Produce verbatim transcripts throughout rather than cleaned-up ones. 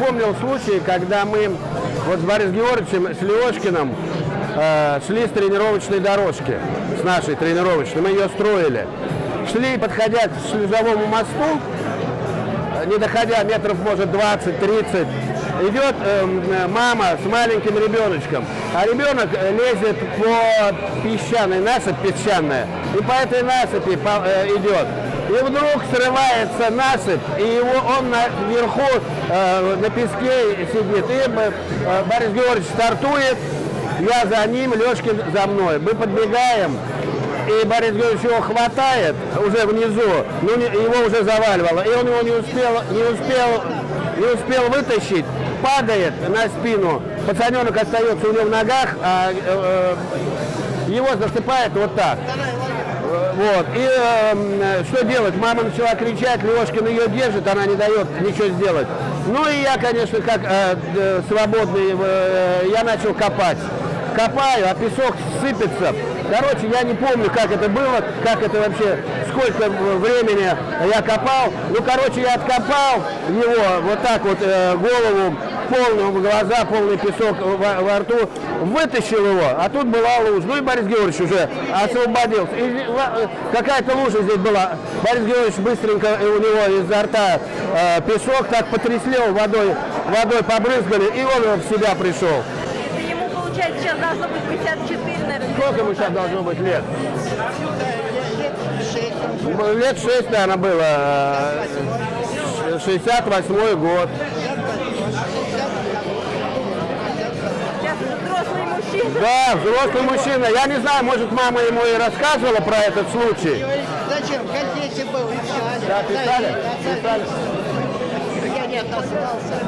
вспомнил случай, когда мы вот с Борисом Георгиевичем, с Лешкиным э, шли с тренировочной дорожки, с нашей тренировочной, мы ее строили. Шли, подходя к шлюзовому мосту, не доходя метров, может, двадцать-тридцать, идет э, мама с маленьким ребеночком, а ребенок лезет по песчаной, насыпь песчаная, и по этой насыпи по, э, идет. И вдруг срывается насыпь, и его, он наверху э, на песке сидит, и э, Борис Георгиевич стартует, я за ним, Лешкин за мной. Мы подбегаем, и Борис Георгиевич его хватает уже внизу, но не, его уже заваливало, и он его не успел, не успел, не успел вытащить, падает на спину, пацаненок остается у него в ногах, а э, э, его засыпает вот так. Вот. И э, что делать? Мама начала кричать, Лешкин ее держит, она не дает ничего сделать. Ну и я, конечно, как э, э, свободный, э, я начал копать. Копаю, а песок сыпется. Короче, я не помню, как это было, как это вообще, сколько времени я копал. Ну, короче, я откопал его, вот так вот, э, голову, полную, глаза, полный песок во, во рту, вытащил его, а тут была лужа. Ну и Борис Георгиевич уже освободился. И какая-то лужа здесь была. Борис Георгиевич быстренько у него изо рта э, песок так потряслел, водой, водой побрызгали, и он в себя пришел. Сейчас должно быть пятьдесят четыре, наверное. Сколько ему сейчас должно быть лет? Лет шесть, наверное, было. шестьдесят восьмой год. Сейчас взрослый мужчина. Да, взрослый мужчина. Я не знаю, может, мама ему и рассказывала про этот случай. Зачем? В газете был и все. Да, писали? Писали. Я не отозвался.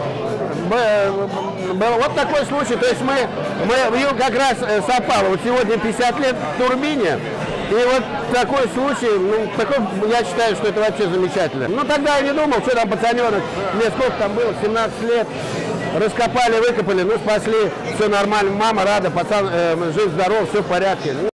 Был вот такой случай, то есть мы, мы как раз совпало, вот сегодня пятьдесят лет в турбине, и вот такой случай, ну, такой, я считаю, что это вообще замечательно. Ну, тогда я не думал, что там пацаненок, мне сколько там было, семнадцать лет, раскопали, выкопали, ну, спасли, все нормально, мама рада, пацан э, жив-здоров, все в порядке.